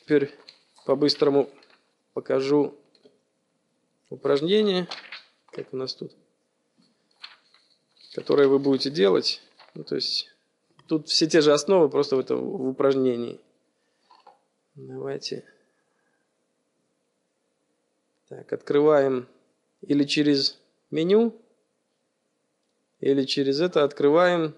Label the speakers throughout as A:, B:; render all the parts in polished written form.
A: теперь по-быстрому покажу упражнение, как у нас тут, которое вы будете делать. Ну, то есть тут все те же основы, просто в упражнении. Давайте. Так, открываем или через меню, или через это открываем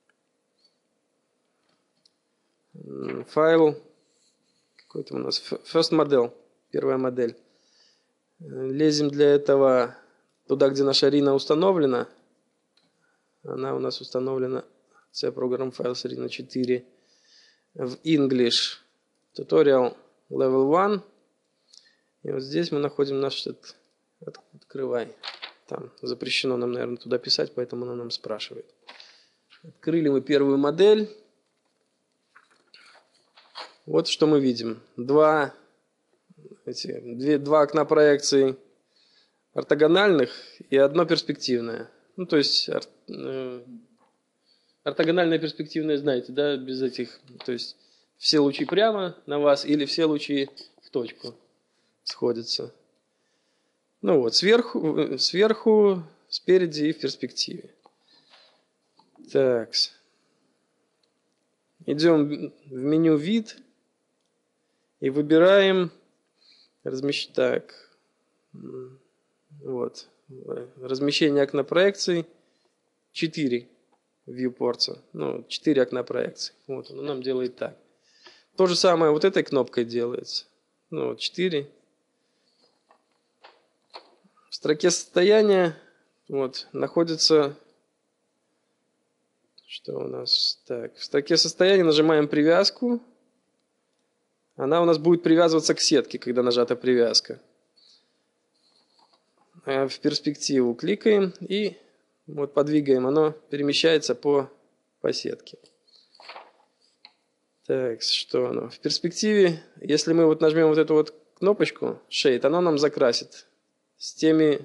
A: файл. Какой-то у нас First Model, первая модель. Лезем для этого туда, где наша Rhino установлена. Она у нас установлена, C Program Files Rhino 4, в English Tutorial Level 1. И вот здесь мы находим наш этот. Открывай. Там запрещено нам, наверное, туда писать, поэтому она нам спрашивает. Открыли мы первую модель. Вот что мы видим. Два окна проекции ортогональных и одно перспективное. Ну, то есть ортогональное перспективное, знаете, да, без этих. То есть все лучи прямо на вас или все лучи в точку сходятся. Ну вот, сверху, спереди и в перспективе. Так. Идем в меню «Вид» и выбираем размещение окна проекций 4 viewports. Ну, 4 окна проекций. Вот оно нам делает так. То же самое вот этой кнопкой делается. Ну, вот 4. В строке состояния находится... Что у нас? Так, в строке состояния нажимаем привязку. Она у нас будет привязываться к сетке, когда нажата привязка. В перспективу кликаем и вот подвигаем. Оно перемещается по сетке. Так, что оно? В перспективе, если мы вот нажмем вот эту вот кнопочку Shade, она нам закрасит с теми,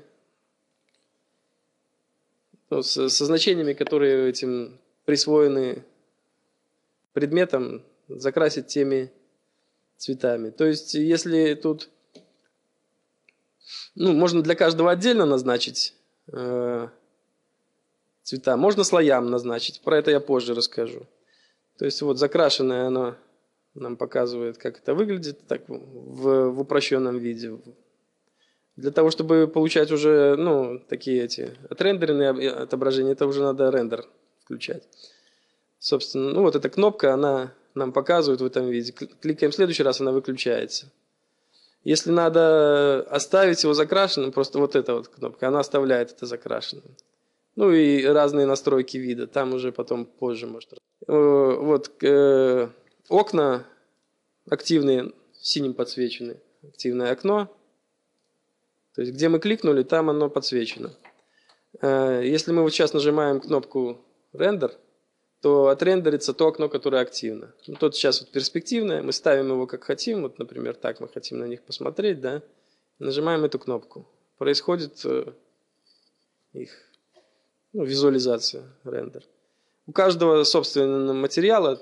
A: со значениями, которые этим присвоены предметом, закрасит теми цветами. То есть, если тут, можно для каждого отдельно назначить цвета, можно слоям назначить, про это я позже расскажу. То есть, вот закрашенное оно нам показывает, как это выглядит так, в упрощенном виде. Для того, чтобы получать уже, такие отрендеренные отображения, это уже надо рендер включать. Собственно, вот эта кнопка, она нам показывает в этом виде. Кликаем в следующий раз, она выключается. Если надо оставить его закрашенным, просто вот эта вот кнопка, она оставляет это закрашенным. Ну и разные настройки вида, там уже потом позже может. Вот окна активные, синим подсвечены, активное окно. То есть, где мы кликнули, там оно подсвечено. Если мы вот сейчас нажимаем кнопку «Рендер», то отрендерится то окно, которое активно. Тут сейчас вот перспективное, мы ставим его как хотим, вот, например, так мы хотим на них посмотреть, да, нажимаем эту кнопку. Происходит их визуализация, рендер. У каждого собственного материала,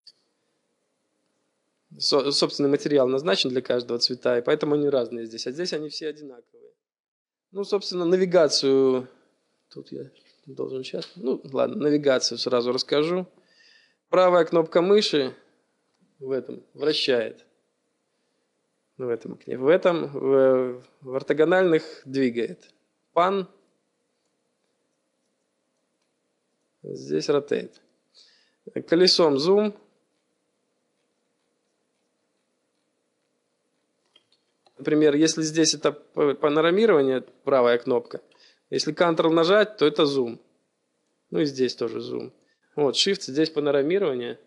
A: собственный материал назначен для каждого цвета, и поэтому они разные здесь, а здесь они все одинаковые. Собственно, навигацию, тут я должен сейчас, навигацию сразу расскажу. Правая кнопка мыши в этом вращает, в этом окне, в ортогональных двигает. Pan, здесь rotate. Колесом zoom. Например, если здесь это панорамирование, правая кнопка, если Ctrl нажать, то это зум. Ну и здесь тоже зум. Вот, Shift, здесь панорамирование.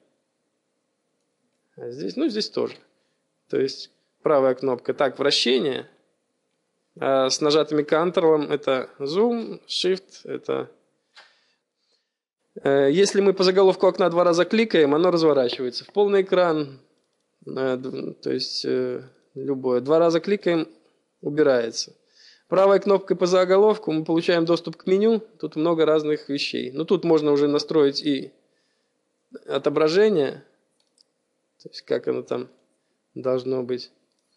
A: А здесь, здесь тоже. То есть правая кнопка так, вращение. А с нажатыми Ctrl это зум, Shift это... Если мы по заголовку окна 2 раза кликаем, оно разворачивается в полный экран. То есть любое. 2 раза кликаем, убирается. Правой кнопкой по заголовку мы получаем доступ к меню. Тут много разных вещей. Тут можно уже настроить и отображение. То есть как оно там должно быть.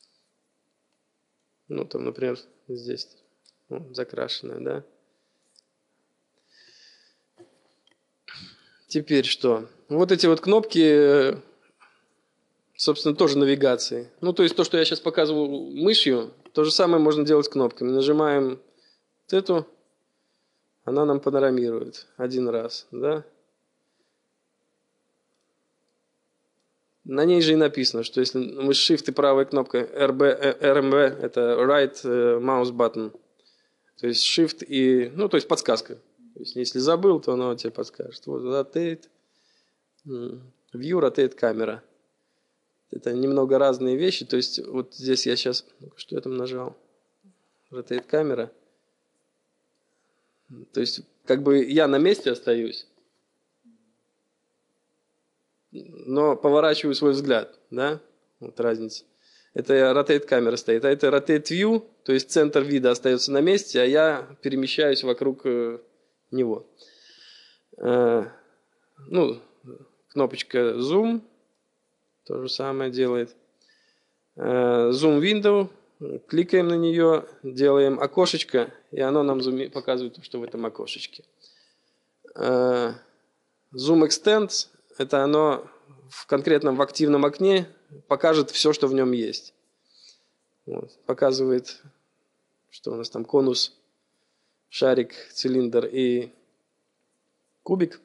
A: Ну, там, например, здесь закрашенное, да. Теперь что? Вот эти вот кнопки, собственно, тоже навигации. Ну, то есть то, что я сейчас показывал мышью, то же самое можно делать с кнопками. Нажимаем вот эту, она нам панорамирует один раз, да. На ней же и написано, что если мы Shift и правая кнопка RMB, это Right Mouse Button, то есть Shift и, ну, то есть подсказка. То есть если забыл, то оно тебе подскажет. Вот Rotate, View, Rotate камера. Это немного разные вещи. То есть вот здесь я сейчас, что я там нажал? Rotate камера. То есть как бы я на месте остаюсь, но поворачиваю свой взгляд, да? Вот разница. Это Rotate камера стоит, а это Rotate View, то есть центр вида остается на месте, а я перемещаюсь вокруг него. Ну, кнопочка Zoom то же самое делает. Zoom Window, кликаем на нее, делаем окошечко, и оно нам показывает, что в этом окошечке. Zoom Extend, это оно конкретно в активном окне покажет все, что в нем есть. Вот. Показывает, что у нас там конус, шарик, цилиндр и кубик.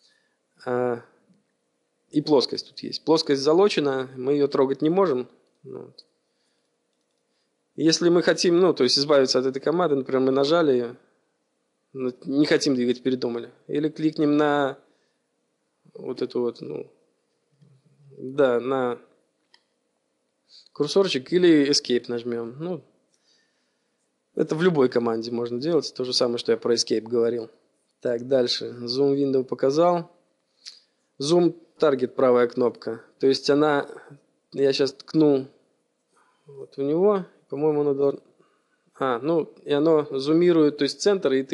A: И плоскость тут есть. Плоскость залочена, мы ее трогать не можем. Вот. Если мы хотим, ну, то есть избавиться от этой команды, например, мы нажали ее, не хотим двигать, передумали. Или кликнем на вот эту вот, ну, да, на курсорчик или Escape нажмем. Ну, это в любой команде можно делать. То же самое, что я про Escape говорил. Так, дальше. Zoom Window показал. Zoom Target, правая кнопка. То есть она, я сейчас ткну вот у него, по-моему, оно должно... ну, и оно зумирует, то есть центр, и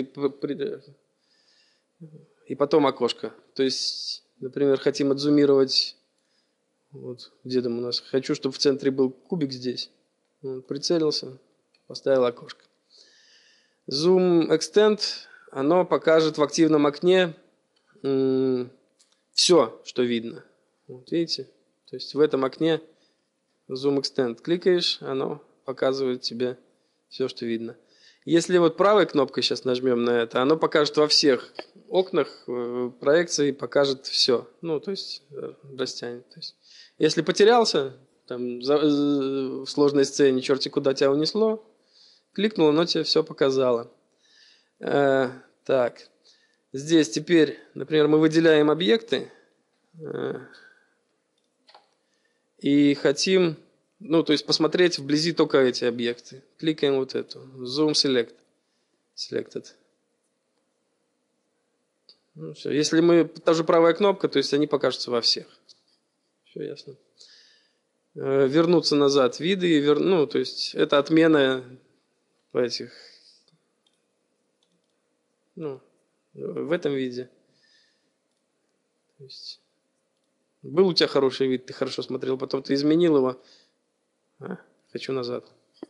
A: и потом окошко. То есть, например, хотим отзумировать, вот где там у нас, хочу, чтобы в центре был кубик здесь. Он прицелился, поставил окошко. Zoom Extend, оно покажет в активном окне все, что видно. Вот видите? То есть в этом окне Zoom Extend кликаешь, оно показывает тебе все, что видно. Если вот правой кнопкой сейчас нажмем на это, оно покажет во всех окнах проекции, покажет все. Ну, то есть растянет. То есть, если потерялся, там, в сложной сцене, черти куда тебя унесло, кликнул, оно тебе все показало. Так. Здесь теперь, например, мы выделяем объекты и хотим, ну, то есть посмотреть вблизи только эти объекты. Кликаем вот эту. Zoom Select. Selected. Ну, все. Если мы, та же правая кнопка, то есть они покажутся во всех. Все ясно. Вернуться назад. Виды, ну, то есть это отмена этих, ну, в этом виде. То есть был у тебя хороший вид, ты хорошо смотрел, потом ты изменил его. Хочу назад.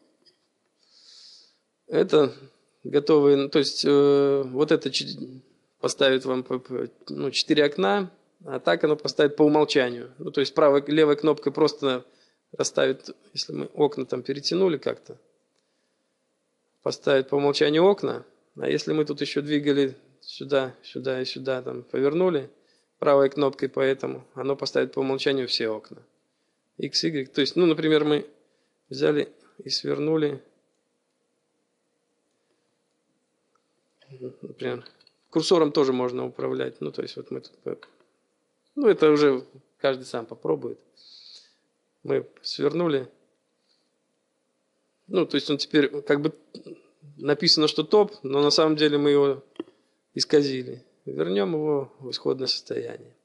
A: Это готовые, то есть вот это поставит вам 4 окна, а так оно поставит по умолчанию. Ну, то есть правой, левой кнопкой просто расставит, если мы окна там перетянули как-то, поставит по умолчанию окна, а если мы тут еще двигали сюда, сюда и сюда, там повернули правой кнопкой, поэтому оно поставит по умолчанию все окна. X, Y, то есть, ну, например, мы взяли и свернули, например, курсором тоже можно управлять, ну, то есть, вот мы тут, ну, это уже каждый сам попробует. Мы свернули, ну, то есть, он теперь как бы написано, что топ, но на самом деле мы его исказили. Вернем его в исходное состояние.